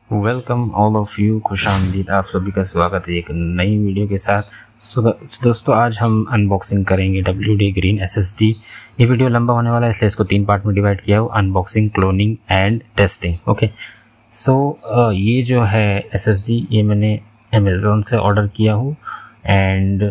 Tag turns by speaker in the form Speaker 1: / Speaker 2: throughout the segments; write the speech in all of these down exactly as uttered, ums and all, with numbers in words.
Speaker 1: Welcome all of you, खुश आमदीद। आप सभी का स्वागत है एक नई वीडियो के साथ। सो दोस्तों, आज हम अनबॉक्सिंग करेंगे W D green S S D. ये वीडियो लंबा होने वाला है, इसलिए इसको तीन पार्ट में डिवाइड किया हो: unboxing, cloning and testing. Okay, so ये जो है एस एस डी, ये मैंने अमेज़ॉन से ऑर्डर किया हूँ। एंड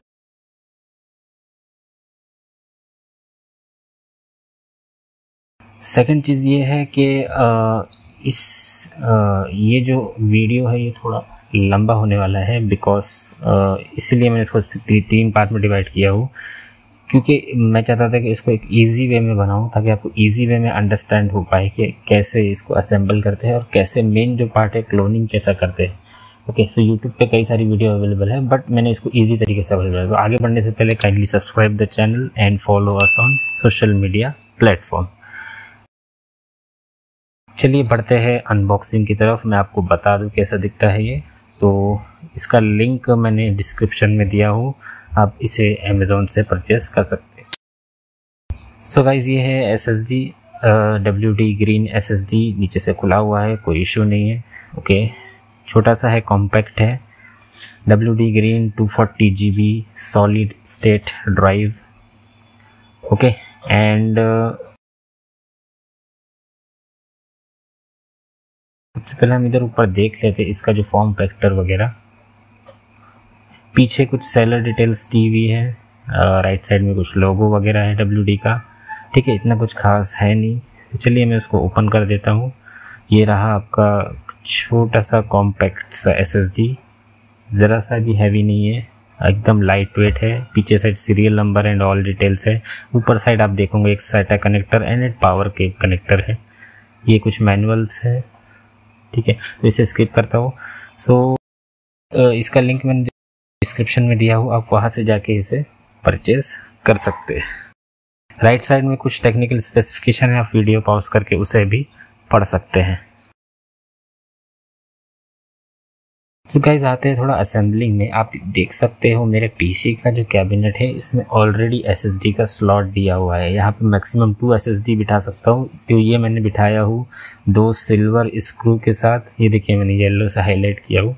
Speaker 1: सेकंड चीज़ ये है कि इस आ, ये जो वीडियो है ये थोड़ा लंबा होने वाला है, बिकॉज इसीलिए मैंने इसको ती, तीन पार्ट में डिवाइड किया हूँ, क्योंकि मैं चाहता था कि इसको एक इजी वे में बनाऊँ ताकि आपको इजी वे में अंडरस्टैंड हो पाए कि कैसे इसको असेंबल करते हैं और कैसे मेन जो पार्ट है क्लोनिंग कैसा करते हैं। ओके, सो यूट्यूब पे कई सारी वीडियो अवेलेबल है, बट मैंने इसको ईजी तरीके से अवेलेबल है। तो आगे बढ़ने से पहले kindly subscribe the channel and follow us on social media platform. चलिए बढ़ते हैं अनबॉक्सिंग की तरफ। मैं आपको बता दूं कैसा दिखता है ये। तो इसका लिंक मैंने डिस्क्रिप्शन में दिया हूँ, आप इसे अमेज़ॉन से परचेस कर सकते हैं। सो गाइस, ये है S S D, W D green S S D. नीचे से खुला हुआ है, कोई इशू नहीं है। ओके, छोटा सा है, कॉम्पैक्ट है। W D green two forty G B solid state drive. Okay, and सबसे पहले हम इधर ऊपर देख लेते इसका जो फॉर्म फैक्टर वगैरह। पीछे कुछ सेलर डिटेल्स दी हुई है, राइट साइड में कुछ लोगो वगैरह है डब्ल्यू डी का। ठीक है, इतना कुछ खास है नहीं। तो चलिए मैं उसको ओपन कर देता हूँ। ये रहा आपका छोटा सा कॉम्पैक्ट सा एस एस डी, ज़रा सा भी हैवी नहीं है, एकदम लाइट वेट है। पीछे side serial number and all details है। ऊपर साइड आप देखोगे एक साटा कनेक्टर एंड एक पावर केबल कनेक्टर है। ये कुछ मैनुअल्स है। ठीक है, तो इसे स्किप करता हूँ। सो so, इसका लिंक मैंने डिस्क्रिप्शन में दिया हूँ, आप वहाँ से जाके इसे परचेज कर सकते हैं। राइट साइड में कुछ टेक्निकल स्पेसिफिकेशन है, आप वीडियो पॉज करके उसे भी पढ़ सकते हैं। तो गाइस, आते हैं थोड़ा असेंबलिंग में। आप देख सकते हो मेरे पीसी का जो कैबिनेट है, इसमें ऑलरेडी एसएसडी का स्लॉट दिया हुआ है। यहाँ पे मैक्सिमम टू एसएसडी बिठा सकता हूँ। तो ये मैंने बिठाया हूँ दो सिल्वर स्क्रू के साथ। ये देखिए, मैंने येलो से हाईलाइट किया हूँ।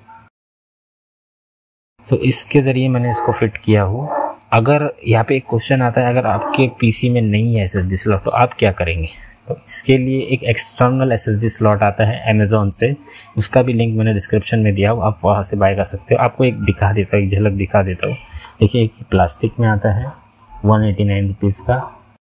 Speaker 1: तो इसके ज़रिए मैंने इसको फिट किया हूँ। अगर यहाँ पे एक क्वेश्चन आता है, अगर आपके पीसी में नहीं है एसएसडी स्लॉट तो आप क्या करेंगे? तो इसके लिए एक एक्सटर्नल एसएसडी स्लॉट आता है अमेज़ॉन से, उसका भी लिंक मैंने डिस्क्रिप्शन में दिया हूँ, आप वहाँ से बाय कर सकते हो। आपको एक दिखा देता हूँ, एक झलक दिखा देता हूँ। देखिए, एक प्लास्टिक में आता है वन एटी नाइन रुपीज़ का।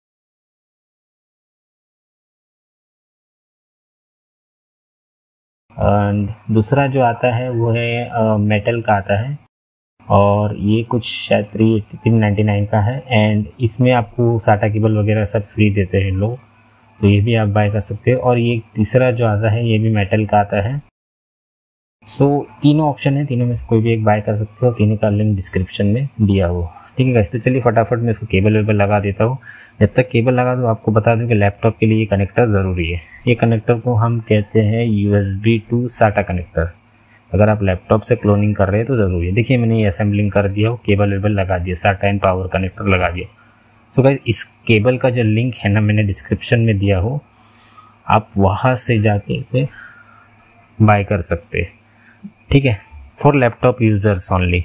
Speaker 1: एंड दूसरा जो आता है वो है मेटल का आता है, और ये कुछ शायद थ्री थ्री नाइन्टी नाइन का है। एंड इसमें आपको साटा केबल वगैरह सब फ्री देते हैं लोग, तो ये भी आप बाय कर सकते हो। और ये तीसरा जो आता है ये भी मेटल का आता है। सो so, तीनों ऑप्शन है, तीनों में से कोई भी एक बाय कर सकते हो। तीनों का लिंक डिस्क्रिप्शन में दिया हो। ठीक है गाइस, तो चलिए फटाफट मैं इसको केबल वेबल लगा देता हूँ। जब तक केबल लगा दूँ, आपको बता दूँ कि लैपटॉप के लिए ये कनेक्टर ज़रूरी है। ये कनेक्टर को हम कहते हैं U S B to SATA connector. अगर आप लैपटॉप से क्लोनिंग कर रहे हैं तो ज़रूरी है। देखिए, मैंने ये असेंबलिंग कर दिया हो, केबल वेबल लगा दिया, साटा एंड पावर कनेक्टर लगा दिया। सो गाइस, इस केबल का जो लिंक है ना, मैंने डिस्क्रिप्शन में दिया हो, आप वहाँ से जाके इसे बाय कर सकते हैं। ठीक है, for laptop users only.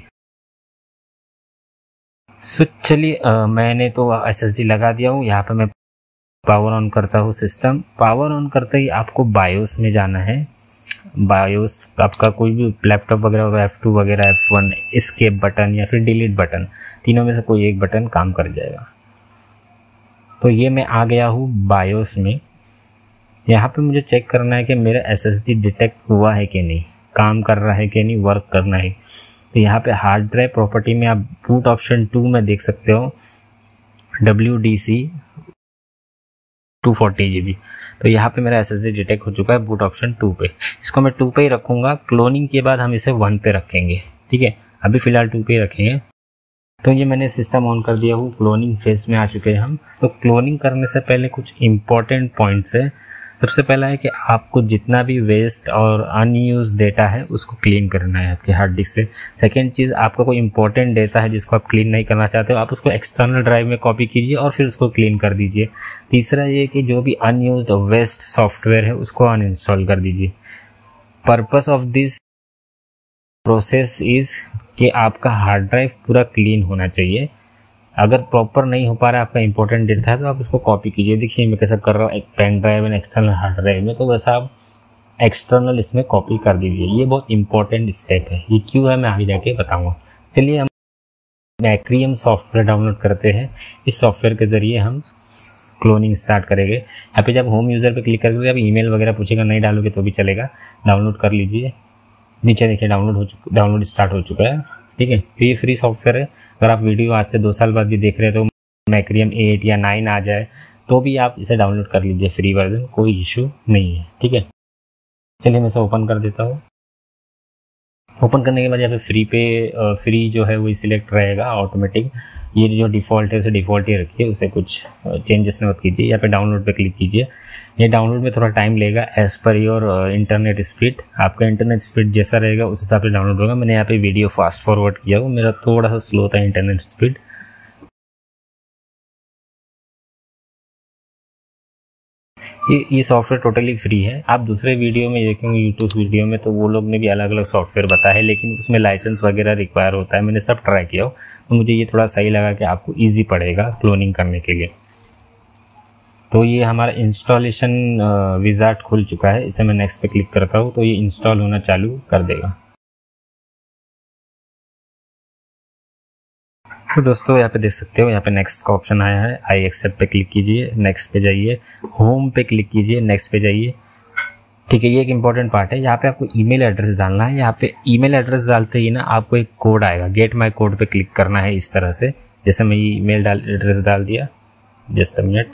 Speaker 1: So चलिए, मैंने तो एसएसडी लगा दिया हूँ। यहाँ पे मैं पावर ऑन करता हूँ सिस्टम। पावर ऑन करते ही आपको बायोस में जाना है। बायोस आपका कोई भी लैपटॉप वगैरह होगा, एफ टू वगैरह, एफ वन, एस्केप बटन या फिर डिलीट बटन, तीनों में से कोई एक बटन काम कर जाएगा। तो ये मैं आ गया हूँ बायोस में। यहाँ पे मुझे चेक करना है कि मेरा एसएसडी डिटेक्ट हुआ है कि नहीं, काम कर रहा है कि नहीं, वर्क करना है। तो यहाँ पे हार्ड ड्राइव प्रॉपर्टी में आप बूट ऑप्शन टू में देख सकते हो W D C two forty G B. तो यहाँ पे मेरा एसएसडी डिटेक्ट हो चुका है बूट ऑप्शन टू पे। इसको मैं टू पे ही रखूँगा। क्लोनिंग के बाद हम इसे वन पे रखेंगे। ठीक है, अभी फ़िलहाल टू पे ही रखेंगे। तो ये मैंने सिस्टम ऑन कर दिया हूँ, क्लोनिंग फेज में आ चुके हैं हम। तो क्लोनिंग करने से पहले कुछ इम्पॉर्टेंट पॉइंट्स है। सबसे पहला है कि आपको जितना भी वेस्ट और अनयूज डेटा है उसको क्लीन करना है आपके हार्ड डिस्क से। सेकेंड चीज़, आपका कोई इंपॉर्टेंट डेटा है जिसको आप क्लीन नहीं करना चाहते हो, आप उसको एक्सटर्नल ड्राइव में कॉपी कीजिए और फिर उसको क्लीन कर दीजिए। तीसरा ये कि जो भी अनयूज्ड वेस्ट सॉफ्टवेयर है उसको अनइंस्टॉल कर दीजिए। Purpose of this process is कि आपका हार्ड ड्राइव पूरा क्लीन होना चाहिए। अगर प्रॉपर नहीं हो पा रहा है, आपका इंपॉर्टेंट डेटा है, तो आप उसको कॉपी कीजिए। देखिए मैं कैसा कर रहा हूँ, एक pen drive and external hard drive में, तो वैसा आप एक्सटर्नल इसमें कॉपी कर दीजिए। ये बहुत इंपॉर्टेंट स्टेप है। ये क्यों है मैं आगे जाके बताऊँगा। चलिए हम मैक्रियम सॉफ्टवेयर डाउनलोड करते हैं। इस सॉफ्टवेयर के ज़रिए हम क्लोनिंग स्टार्ट करेंगे। यहाँ पे जब होम यूज़र पे क्लिक करेंगे, अब ईमेल वगैरह पूछेगा, नहीं डालोगे तो भी चलेगा। डाउनलोड कर लीजिए। नीचे देखिए डाउनलोड हो चुका डाउनलोड स्टार्ट हो चुका है। ठीक है, तो ये फ्री सॉफ्टवेयर है। अगर आप वीडियो आज से दो साल बाद भी देख रहे हैं तो मैक्रियम एट या नाइन आ जाए तो भी आप इसे डाउनलोड कर लीजिए, फ्री वर्जन, कोई इशू नहीं है। ठीक है, चलिए मैं इसे ओपन कर देता हूँ। ओपन करने के बाद यहाँ पे फ्री पे फ्री जो है वो सिलेक्ट रहेगा ऑटोमेटिक। ये जो डिफ़ॉल्ट है उसे डिफ़ॉल्ट ही रखिए, उसे कुछ चेंजेस मत कीजिए। यहाँ पे डाउनलोड पे क्लिक कीजिए। ये डाउनलोड में थोड़ा टाइम लेगा as per your internet speed. आपका इंटरनेट स्पीड जैसा रहेगा उस हिसाब से डाउनलोड होगा। मैंने यहाँ पे वीडियो फास्ट फॉरवर्ड किया हो, मेरा थोड़ा सा स्लो था इंटरनेट स्पीड। ये ये सॉफ्टवेयर टोटली फ्री है। आप दूसरे वीडियो में देखेंगे, यूट्यूब वीडियो में, तो वो लोग ने भी अलग अलग सॉफ्टवेयर बताया है, लेकिन उसमें लाइसेंस वगैरह रिक्वायर होता है। मैंने सब ट्राई किया हो, तो मुझे ये थोड़ा सही लगा कि आपको इजी पड़ेगा क्लोनिंग करने के लिए। तो ये हमारा इंस्टॉलेशन विजार्ड खुल चुका है। इसे मैं नेक्स्ट पे क्लिक करता हूँ तो ये इंस्टॉल होना चालू कर देगा। तो दोस्तों यहाँ पे देख सकते हो, यहाँ पे नेक्स्ट का ऑप्शन आया है। आई एक्सेप्ट पे क्लिक कीजिए, नेक्स्ट पे जाइए, होम पे क्लिक कीजिए, नेक्स्ट पे जाइए। ठीक है, ये एक इंपॉर्टेंट पार्ट है। यहाँ पे आपको ईमेल एड्रेस डालना है। यहाँ पे ईमेल एड्रेस डालते ही ना आपको एक कोड आएगा, गेट माई कोड पे क्लिक करना है इस तरह से। जैसे मैं ये ईमेल डाल एड्रेस डाल दिया, जस्ट अ मिनट।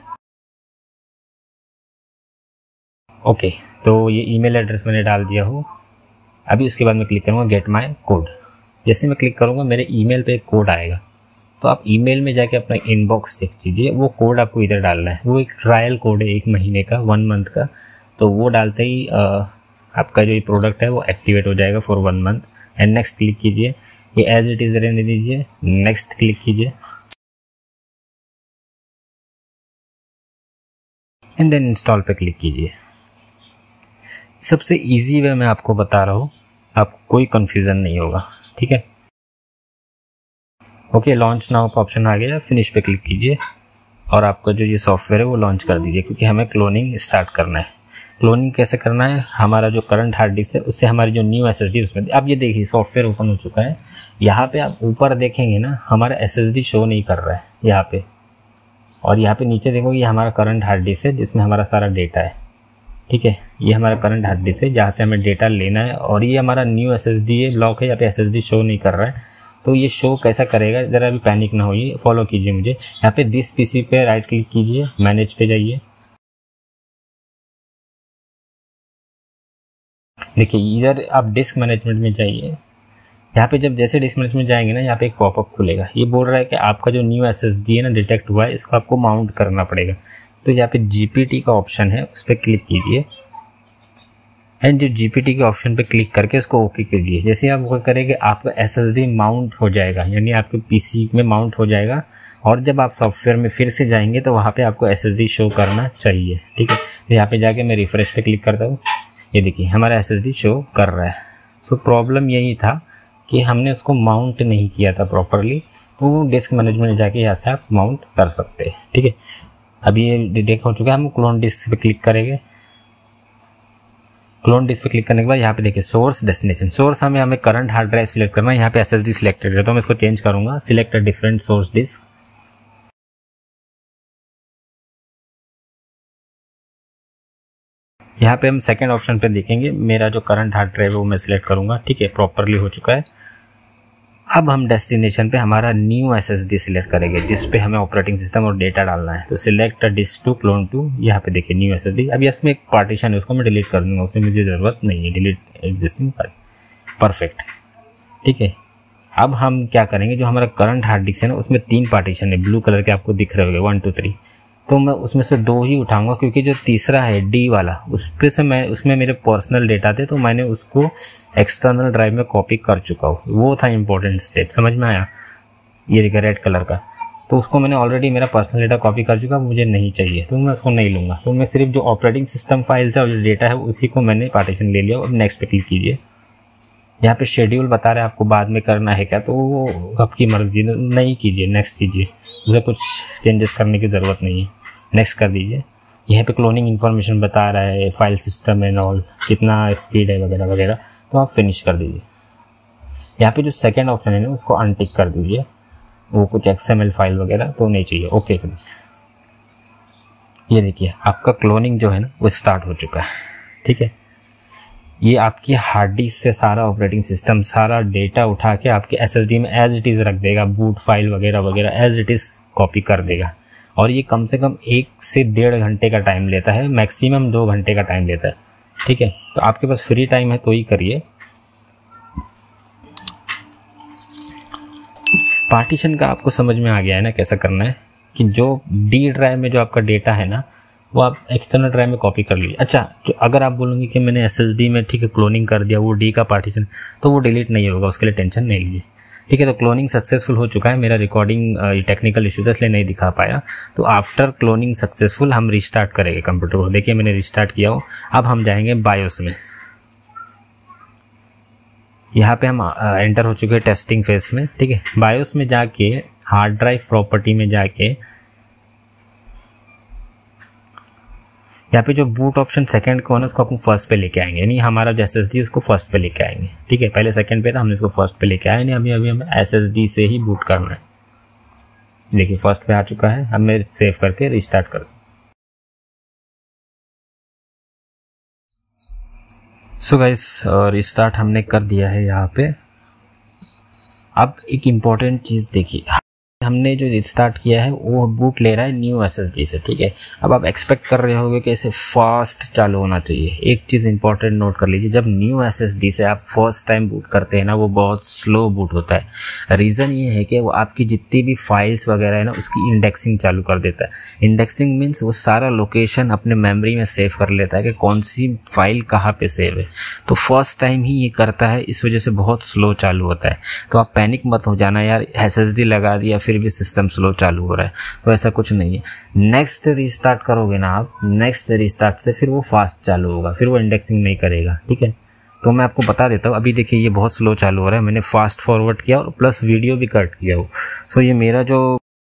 Speaker 1: ओके, तो ये ईमेल एड्रेस मैंने डाल दिया हो। अभी उसके बाद मैं क्लिक करूँगा गेट माई कोड। जैसे मैं क्लिक करूँगा मेरे ईमेल पे एक कोड आएगा, तो आप ईमेल में जाके अपना इनबॉक्स चेक कीजिए। वो कोड आपको इधर डालना है। वो एक ट्रायल कोड है, एक महीने का, वन मंथ का। तो वो डालते ही आ, आपका जो ये प्रोडक्ट है वो एक्टिवेट हो जाएगा for one month. And next click कीजिए। ये एज इट इज़ रहने दीजिए, नेक्स्ट क्लिक कीजिए एंड देन इंस्टॉल पे क्लिक कीजिए। सबसे इजी वे मैं आपको बता रहा हूँ, आपको कोई कन्फ्यूज़न नहीं होगा। ठीक है, ओके, लॉन्च नाउ का ऑप्शन आ गया। फिनिश पे क्लिक कीजिए और आपका जो ये सॉफ्टवेयर है वो लॉन्च कर दीजिए, क्योंकि हमें क्लोनिंग स्टार्ट करना है। क्लोनिंग कैसे करना है, हमारा जो करंट हार्ड डिस्क है उससे हमारी जो न्यू एस एस डी उसमें, अब ये देखिए सॉफ्टवेयर ओपन हो चुका है। यहाँ पे आप ऊपर देखेंगे ना, हमारा एस एस डी शो नहीं कर रहा है यहाँ पे, और यहाँ पे नीचे देखो ये हमारा करंट हार्ड डिस्क है जिसमें हमारा सारा डेटा है। ठीक है, ये हमारा करंट हार्ड डिस्क है जहाँ से हमें डेटा लेना है, और ये हमारा new S S D block है। यहाँ पे एस एस डी शो नहीं कर रहा है, तो ये शो कैसा करेगा, ज़रा भी पैनिक ना होइए, फॉलो कीजिए मुझे। यहाँ पे दिस पीसी पे राइट क्लिक कीजिए, मैनेज पे जाइए। देखिए इधर आप डिस्क मैनेजमेंट में जाइए। यहाँ पे जब जैसे डिस्क मैनेजमेंट जाएंगे ना, यहाँ पे एक पॉपअप खुलेगा। ये बोल रहा है कि आपका जो न्यू एसएसडी है ना डिटेक्ट हुआ है, इसको आपको माउंट करना पड़ेगा। तो यहाँ पे जीपीटी का ऑप्शन है, उस पर क्लिक कीजिए एंड जो जीपीटी के ऑप्शन पे क्लिक करके उसको ओके कीजिए। जैसे आप वो करेंगे आपका एसएसडी माउंट हो जाएगा, यानी आपके पीसी में माउंट हो जाएगा। और जब आप सॉफ्टवेयर में फिर से जाएंगे तो वहाँ पे आपको एसएसडी शो करना चाहिए। ठीक है, तो यहाँ पे जाके मैं रिफ्रेश पे क्लिक करता हूँ। ये देखिए हमारा एसएसडी शो कर रहा है। सो प्रॉब्लम यही था कि हमने उसको माउंट नहीं किया था प्रॉपरली, तो डिस्क मैनेजमेंट में जाके यहाँ से आप माउंट कर सकते हैं। ठीक है, अभी ये डिटेक्ट हो चुका है। हम क्लोन डिस्क पे क्लिक करेंगे। क्लोन डिस्क पे क्लिक करने के बाद यहाँ पे देखिए सोर्स डेस्टिनेशन। सोर्स हमें हमें करंट हार्ड ड्राइव सिलेक्ट करना है। यहाँ पे एसएसडी सिलेक्टेड है, तो मैं इसको चेंज करूंगा, select a different source disk. यहाँ पे हम सेकंड ऑप्शन पे देखेंगे, मेरा जो करंट हार्ड ड्राइव है वो मैं सिलेक्ट करूंगा। ठीक है, प्रॉपरली हो चुका है। अब हम डेस्टिनेशन पे हमारा न्यू एसएसडी सिलेक्ट करेंगे, जिस पे हमें ऑपरेटिंग सिस्टम और डेटा डालना है। तो select disk to clone to, यहाँ पे देखिए न्यू एसएसडी। अब इसमें एक पार्टीशन है, उसको मैं डिलीट कर दूंगा, उससे मुझे ज़रूरत नहीं है, डिलीट एग्जिस्टिंग। परफेक्ट, ठीक है। अब हम क्या करेंगे, जो हमारा करंट हार्ड डिस्क है ना उसमें तीन पार्टीशन है, ब्लू कलर के आपको दिख रहे होंगे, वन टू थ्री। तो मैं उसमें से दो ही उठाऊंगा, क्योंकि जो तीसरा है डी वाला, उस पे से मैं उसमें मेरे पर्सनल डेटा थे, तो मैंने उसको एक्सटर्नल ड्राइव में कॉपी कर चुका हूँ। वो था इंपॉर्टेंट स्टेप, समझ में आया? ये देखिए रेड कलर का। तो उसको मैंने ऑलरेडी मेरा पर्सनल डेटा कॉपी कर चुका, मुझे नहीं चाहिए तो मैं उसको नहीं लूँगा। तो मैं सिर्फ जो ऑपरेटिंग सिस्टम फाइल्स है और जो डेटा है उसी को मैंने पार्टीशन ले लिया। अब नेक्स्ट पे क्लिक कीजिए। यहाँ पे शेड्यूल बता रहे हैं आपको बाद में करना है क्या, तो वो आपकी मर्जी, नहीं कीजिए, नेक्स्ट कीजिए, उसे कुछ चेंजेस करने की ज़रूरत नहीं है, नेक्स्ट कर दीजिए। यहाँ पे क्लोनिंग इन्फॉर्मेशन बता रहा है, फाइल सिस्टम एंड ऑल, कितना स्पीड है वगैरह वगैरह, तो आप फिनिश कर दीजिए। यहाँ पे जो सेकेंड ऑप्शन है ना उसको अनटिक कर दीजिए, वो कुछ एक्सएमएल फाइल वगैरह तो नहीं चाहिए, ओके कर दीजिए। ये देखिए आपका क्लोनिंग जो है ना वो स्टार्ट हो चुका है, ठीक है। ये आपकी हार्ड डिस्क से सारा ऑपरेटिंग सिस्टम सारा डेटा उठा के आपके एसएसडी में एज इट इज़ रख देगा, बूट फाइल वगैरह वगैरह एज इट इज़ कॉपी कर देगा। और ये कम से कम एक से डेढ़ घंटे का टाइम लेता है, मैक्सिमम दो घंटे का टाइम लेता है, ठीक है। तो आपके पास फ्री टाइम है तो ही करिए। पार्टीशन का आपको समझ में आ गया है ना कैसा करना है, कि जो डी ड्राइव में जो आपका डेटा है ना वो आप एक्सटर्नल ड्राइव में कॉपी कर लीजिए। अच्छा, तो अगर आप बोलोगे कि मैंने एसएसडी में ठीक है क्लोनिंग कर दिया, वो डी का पार्टीशन, तो वो डिलीट नहीं होगा, उसके लिए टेंशन नहीं लीजिए, ठीक है। तो क्लोनिंग सक्सेसफुल हो चुका है, मेरा रिकॉर्डिंग टेक्निकल इशू था इसलिए नहीं दिखा पाया। तो आफ्टर क्लोनिंग सक्सेसफुल हम रिस्टार्ट करेंगे कंप्यूटर को। देखिए मैंने रिस्टार्ट किया हो। अब हम जाएंगे बायोस में। यहाँ पे हम एंटर हो चुके हैं टेस्टिंग फेज में, ठीक है। बायोस में जाके हार्ड ड्राइव प्रॉपर्टी में जाके यहाँ पे जो बूट ऑप्शन सेकंड को है ना उसको अपन फर्स्ट पे लेके आएंगे, यानी हमारा जो एसएसडी उसको फर्स्ट पे लेके आएंगे, ठीक है। पहले सेकंड पे था, हमने इसको फर्स्ट पे लेके आए, नहीं अभी अभी हमें एसएसडी से ही बूट करना है। देखिए फर्स्ट पे आ चुका है, अब मैं सेव करके रिस्टार्ट कर दूँ। सो गाइस रिस्टार्ट हमने कर दिया है यहाँ पे। अब एक इम्पॉर्टेंट चीज़ देखिए, हमने जो रिस्टार्ट किया है वो बूट ले रहा है न्यू एसएसडी से, ठीक है। अब आप एक्सपेक्ट कर रहे होगे कि ऐसे फास्ट चालू होना चाहिए। एक चीज़ इंपॉर्टेंट नोट कर लीजिए, जब न्यू एसएसडी से आप फर्स्ट टाइम बूट करते हैं ना वो बहुत स्लो बूट होता है। रीज़न ये है कि वो आपकी जितनी भी फाइल्स वगैरह है ना उसकी इंडेक्सिंग चालू कर देता है। इंडेक्सिंग मीन्स वो सारा लोकेशन अपने मेमोरी में सेव कर लेता है कि कौन सी फाइल कहाँ पे सेव है। तो फर्स्ट टाइम ही ये करता है, इस वजह से बहुत स्लो चालू होता है। तो आप पैनिक मत हो जाना यार एसएसडी लगा दिया फिर भी सिस्टम स्लो चालू हो रहा है, तो ऐसा कुछ नहीं है। नेक्स्ट रिस्टार्ट करोगे ना आप, नेक्स्ट रिस्टार्ट से फिर वो फास्ट चालू होगा, फिर वो इंडेक्सिंग नहीं करेगा, ठीक है। तो मैं आपको बता देता हूँ, अभी देखिए ये बहुत स्लो चालू हो रहा है, मैंने फास्ट फॉरवर्ड किया और प्लस वीडियो भी कट किया हो। सो ये मेरा जो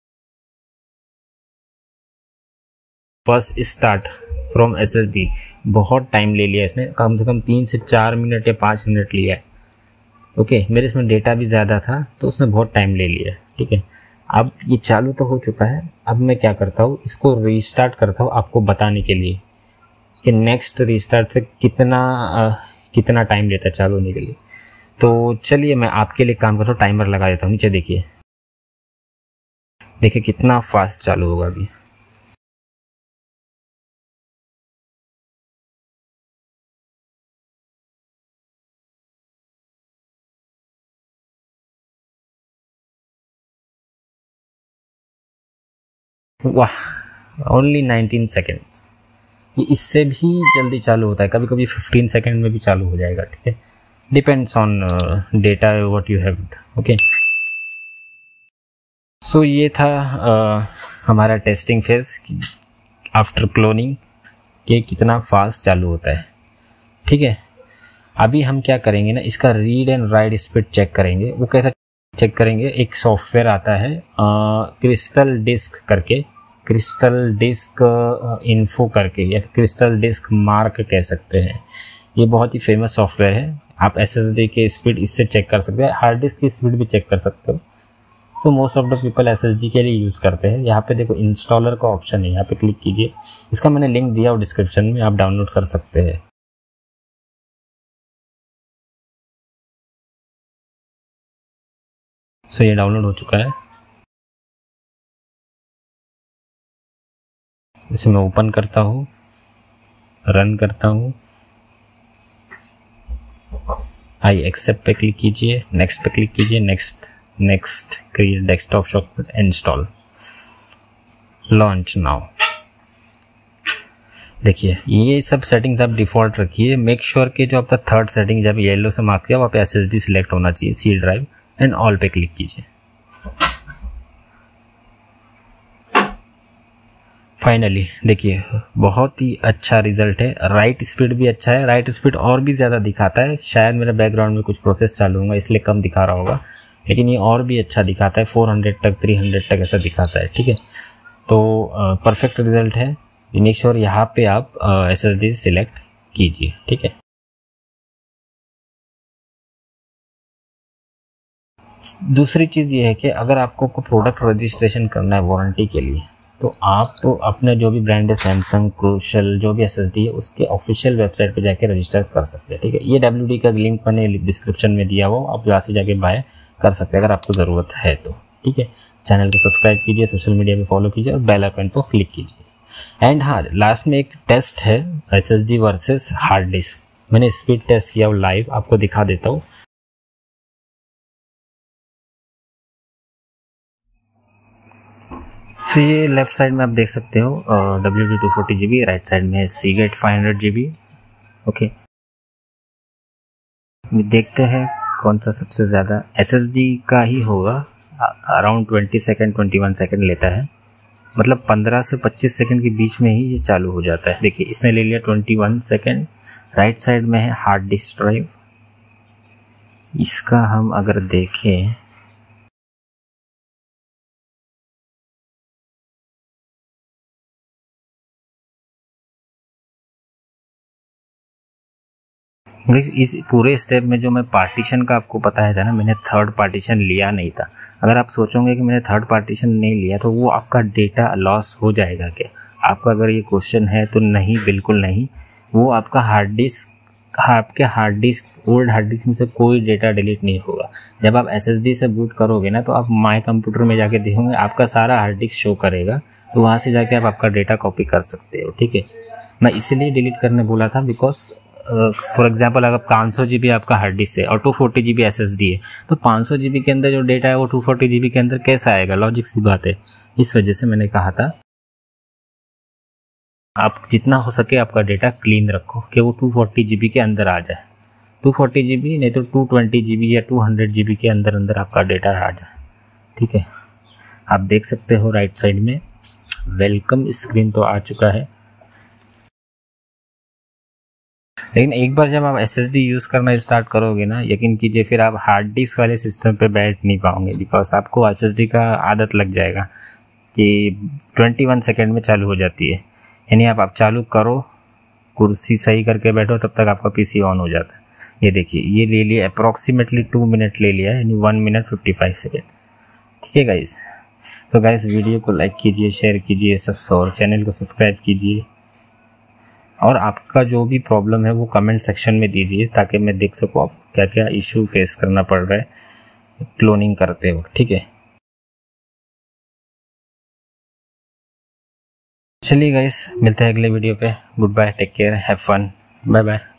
Speaker 1: फर्स्ट स्टार्ट फ्रॉम एसएसडी बहुत टाइम ले लिया इसने, कम से कम तीन से चार मिनट या पाँच मिनट लिया है, ओके। मेरे इसमें डेटा भी ज़्यादा था तो उसने बहुत टाइम ले लिया, ठीक है। अब ये चालू तो हो चुका है, अब मैं क्या करता हूँ इसको रीस्टार्ट करता हूँ आपको बताने के लिए कि नेक्स्ट रीस्टार्ट से कितना आ, कितना टाइम लेता है चालू होने के लिए। तो चलिए मैं आपके लिए काम करता हूँ, टाइमर लगा देता हूँ। नीचे देखिए देखिए कितना फास्ट चालू होगा अभी। वाह, ओनली नाइनटीन सेकेंड्स। ये इससे भी जल्दी चालू होता है, कभी कभी फिफ्टीन सेकेंड में भी चालू हो जाएगा, ठीक है। Depends on data what you have, okay. So ये था uh, हमारा टेस्टिंग फेज आफ्टर क्लोनिंग कि कितना फास्ट चालू होता है, ठीक है। अभी हम क्या करेंगे ना, इसका read and write speed check करेंगे। वो कैसा चेक करेंगे, एक सॉफ्टवेयर आता है क्रिस्टल डिस्क करके, क्रिस्टल डिस्क इन्फो करके या क्रिस्टल डिस्क मार्क कह सकते हैं। ये बहुत ही फेमस सॉफ्टवेयर है। आप एसएसडी के स्पीड इससे चेक कर सकते हैं, हार्ड डिस्क की स्पीड भी चेक कर सकते हो। So most of the people SSD के लिए यूज़ करते हैं। यहाँ पे देखो इंस्टॉलर का ऑप्शन है, यहाँ पे क्लिक कीजिए। इसका मैंने लिंक दिया और डिस्क्रिप्शन में, आप डाउनलोड कर सकते हैं। सो ये डाउनलोड हो चुका है, इसे मैं ओपन करता हूँ, रन करता हूँ। आई एक्सेप्ट पे क्लिक कीजिए, नेक्स्ट पे क्लिक कीजिए, next next create desktop software, install, launch now. देखिए ये सब सेटिंग्स आप डिफ़ॉल्ट रखिए। मेक श्योर कि जो आपका थर्ड सेटिंग जब येलो से मार्क किया वहाँ पे एसएसडी सिलेक्ट होना चाहिए, सी ड्राइव एंड ऑल पे क्लिक कीजिए। फाइनली देखिए बहुत ही अच्छा रिजल्ट है। राइट स्पीड भी अच्छा है, राइट स्पीड और भी ज़्यादा दिखाता है। शायद मेरे बैकग्राउंड में कुछ प्रोसेस चालू होगा इसलिए कम दिखा रहा होगा, लेकिन ये और भी अच्छा दिखाता है। फोर हंड्रेड तक, थ्री हंड्रेड तक ऐसा दिखाता है। ठीक है, तो परफेक्ट रिजल्ट है। मेक श्योर यहाँ पे आप एस एस डी सिलेक्ट कीजिए। ठीक है, दूसरी चीज़ ये है कि अगर आपको को प्रोडक्ट रजिस्ट्रेशन करना है वारंटी के लिए, तो आप तो अपने जो भी ब्रांड है, सैमसंग, क्रूशल, जो भी एसएसडी है, उसके ऑफिशियल वेबसाइट पे जाके रजिस्टर कर सकते हैं। ठीक है, ये डब्ल्यूडी का लिंक मैंने डिस्क्रिप्शन में दिया हुआ, आप यहाँ से जाके बाय कर सकते हैं अगर आपको ज़रूरत है तो। ठीक है, चैनल को सब्सक्राइब कीजिए, सोशल मीडिया पे फॉलो कीजिए और बेल आइकन पर क्लिक कीजिए। एंड हाँ, लास्ट में एक टेस्ट है एसएसडी वर्सेस हार्ड डिस्क। मैंने स्पीड टेस्ट किया लाइव, आपको दिखा देता हूँ। तो ये लेफ्ट साइड में आप देख सकते हो W D two forty G B, right side में है Seagate five hundred G B. Okay, देखते हैं कौन सा सबसे ज़्यादा। एसएसडी का ही होगा, around twenty second twenty one second लेता है, मतलब पंद्रह से पच्चीस सेकेंड के बीच में ही ये चालू हो जाता है। देखिए इसने ले लिया twenty one second. Right side में है हार्ड डिस्क ड्राइव, इसका हम अगर देखें इस पूरे स्टेप में जो मैं पार्टीशन का आपको बताया था ना, मैंने थर्ड पार्टीशन लिया नहीं था। अगर आप सोचोगे कि मैंने थर्ड पार्टीशन नहीं लिया तो वो आपका डेटा लॉस हो जाएगा क्या, आपका अगर ये क्वेश्चन है तो नहीं, बिल्कुल नहीं। वो आपका हार्ड डिस्क, आपके hard disk, old hard disk में से कोई डेटा डिलीट नहीं होगा। जब आप एसएसडी से बूट करोगे ना, तो आप माय कंप्यूटर में जाके देखोगे आपका सारा हार्ड डिस्क शो करेगा, तो वहाँ से जाके आप आपका डेटा कॉपी कर सकते हो। ठीक है, मैं इसलिए डिलीट करने बोला था बिकॉज फॉर एग्जाम्पल अगर पाँच सौ जी बी आपका हार्ड डिस्क है और two forty G B S S D है, तो पाँच सौ जी बी के अंदर जो डेटा है वो टू फोर्टी जी बी के अंदर कैसे आएगा, लॉजिक सी बात है। इस वजह से मैंने कहा था आप जितना हो सके आपका डेटा क्लीन रखो कि वो टू फोर्टी जी बी के अंदर आ जाए। टू फोर्टी जी बी नहीं तो टू ट्वेंटी जी बी या टू हंड्रेड जी बी के अंदर अंदर आपका डेटा आ जाए। ठीक है, आप देख सकते हो राइट साइड में वेलकम स्क्रीन तो आ चुका है। लेकिन एक बार जब आप एसएसडी यूज़ करना स्टार्ट करोगे ना, यकीन कीजिए फिर आप हार्ड डिस्क वाले सिस्टम पे बैठ नहीं पाओगे, बिकॉज आपको एसएसडी का आदत लग जाएगा कि ट्वेंटी वन सेकेंड में चालू हो जाती है। यानी आप आप चालू करो, कुर्सी सही करके बैठो, तब तक आपका पीसी ऑन हो जाता है। ये देखिए ये ले लिया अप्रॉक्सीमेटली टू मिनट ले लिया है, यानी one minute fifty five second. ठीक है गाइस, तो गाइस वीडियो को लाइक कीजिए, शेयर कीजिए सब, और चैनल को सब्सक्राइब कीजिए। और आपका जो भी प्रॉब्लम है वो कमेंट सेक्शन में दीजिए ताकि मैं देख सकूँ आप क्या क्या इशू फेस करना पड़ रहा है क्लोनिंग करते वक्त। ठीक है, चलिए गाइस मिलते हैं अगले वीडियो पे। Good bye, take care, have fun, bye bye.